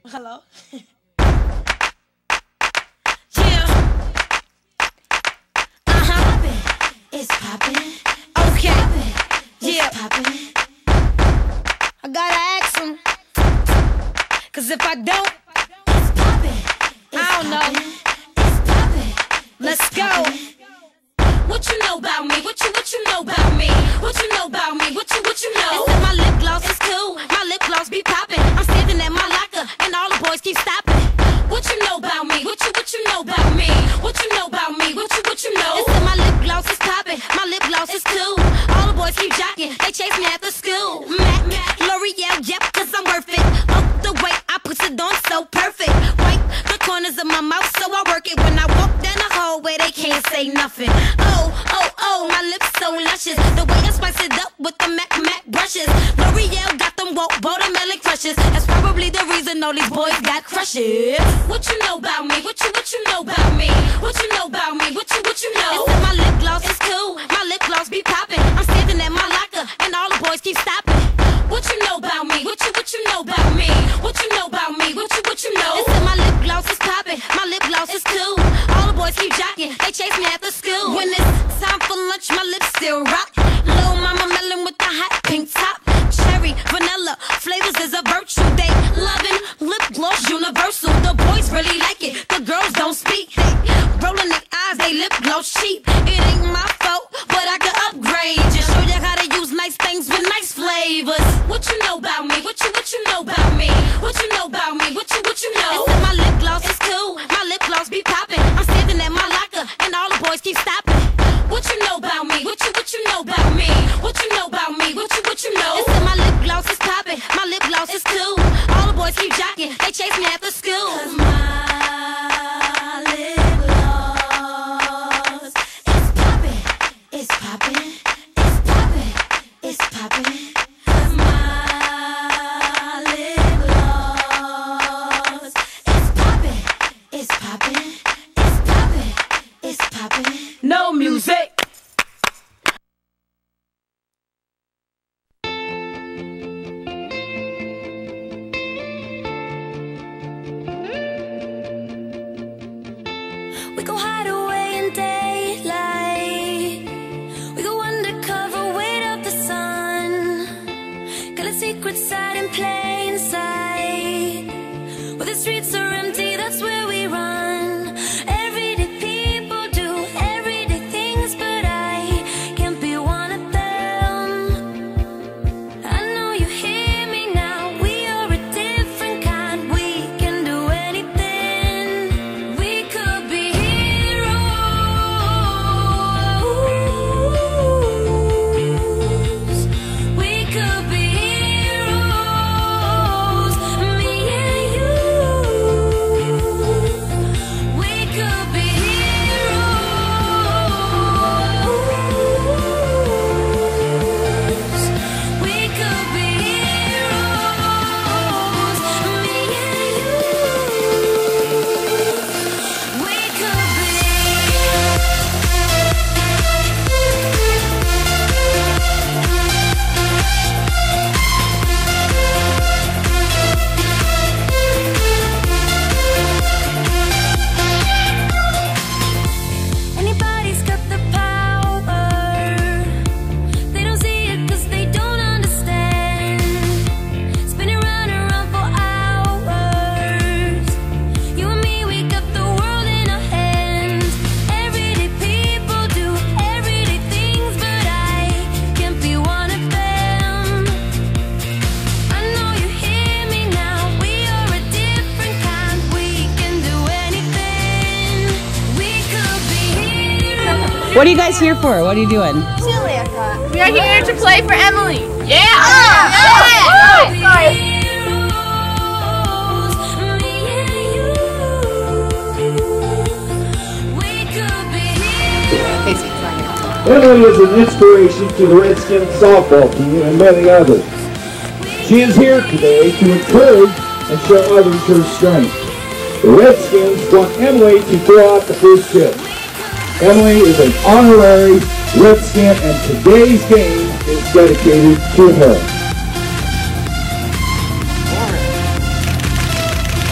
Hello? Yeah. It's poppin'. Okay. Yeah. I gotta ask him. Cause if I don't, I don't know. Let's go. What you know about me? What you know about me? What you know about me? What you know? They said my lip gloss is cool. My lip gloss be poppin'. I'm standing at my locker and all the boys keep stopping. What you know about me? What you know about me? What you know about me? What you know? They said my lip gloss is poppin'. My lip gloss is cool. All the boys keep jocking. They chase me after school. Mac, L'Oreal, yep, cause I'm worth it. Oh, the way I put it on so perfect. Wipe the corners of my mouth so I work it. When I walk down the hallway, they can't say nothing. Oh, my lips so luscious. The way I spice it up with the Mac brushes. L'Oreal got them woke watermelon crushes. That's probably the reason all these boys got crushes. What you know about me? What you know about me? What you know about me? What you know? They said my lip gloss is cool. My lip gloss be poppin'. I'm standing at my locker and all the boys keep stopping. What you know about me? What you know about me? What you know about me? What you know? They said my lip gloss is poppin'. My lip gloss is cool. All the boys keep jocking. They chase me after school. When it's time for lunch, my lips still rock. Little mama melon with the hot pink top. Cherry, vanilla, flavors is a virtue. They loving lip gloss universal. The boys really like it. The girls don't speak. They rolling their eyes. They lip gloss cheap. It ain't my fault, but I could upgrade. Just show you how to use nice things with nice flavors. What you know about me? What you know about me? What you know about me? What you know? They said my lip gloss is cool. My lip gloss be poppin'. I'm standing at my locker and all the boys keep stopping. What you know about me? What you know about me? What you know about me? What you know? They said my lip gloss is poppin'. My lip gloss is cool. All the boys keep jocking. They chase me after school. 'Cause my lip gloss is poppin'. It's poppin'. It's poppin'. It's poppin'. 'Cause my lip gloss is poppin'. It's poppin'. It's poppin'. It's poppin'. No music. We go hide away in daylight. We go undercover, wait up the sun. Got a secret side in plain sight. Where the streets are empty, that's where we run. Everyday people do everyday things, but I can't be one of them. I know you hear me now. We are a different kind. We can do anything. We could be heroes. We could be heroes. Me and you. We could be heroes. We could be heroes. Me and you. We could be. Anybody's got the power. They don't see it 'cause they don't understand. Spinning round and round for hours. You and me, we got the world in our hands. Everyday people do everyday things, but I can't be one of them. I know you hear me now. We are a different kind. We can do anything. We could be heroes. What are you guys here for? What are you doing? We are here to play for Emily. Yeah! Emily is an inspiration to the Redskins softball team and many others. She is here today to encourage and show others her strength. The Redskins want Emily to throw out the first pitch. Emily is an honorary Redskin, and today's game is dedicated to her.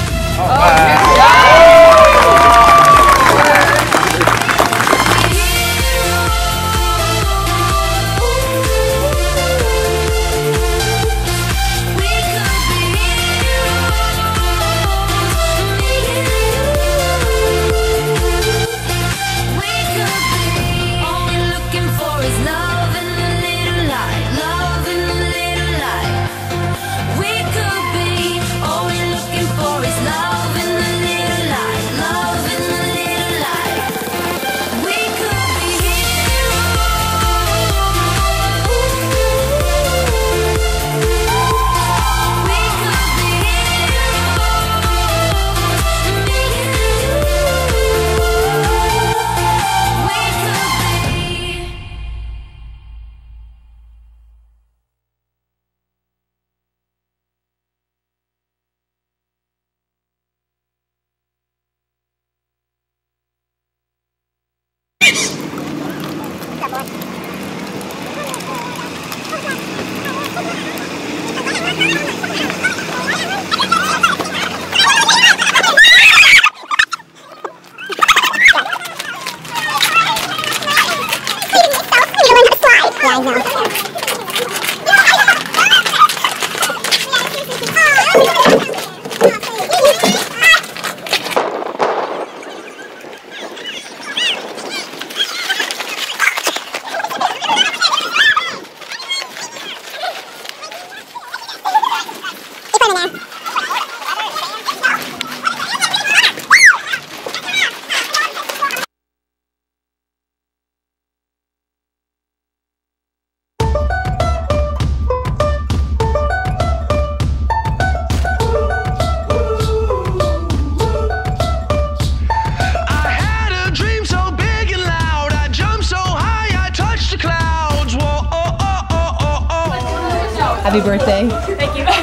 Happy birthday. Thank you.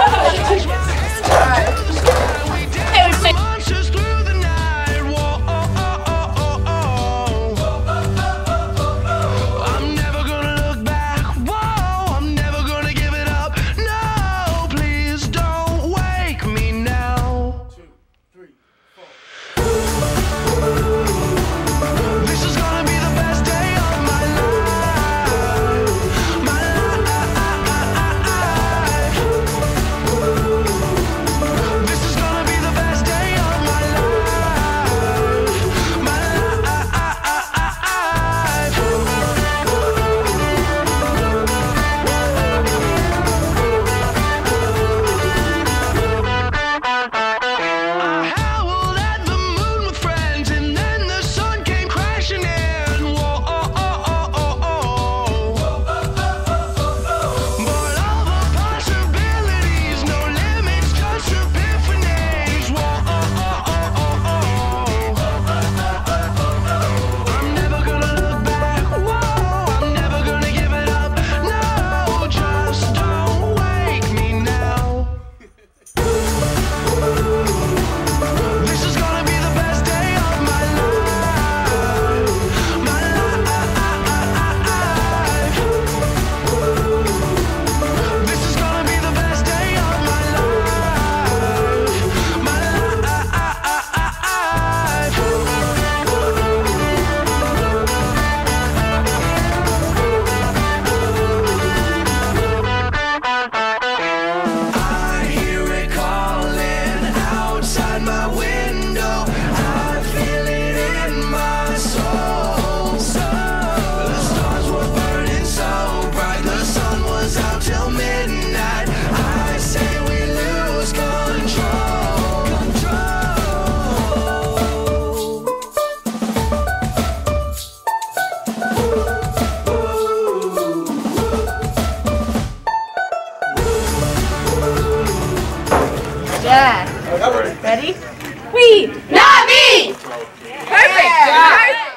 Hey, we should- Yeah. Ready? We. Not me! Perfect! Yeah.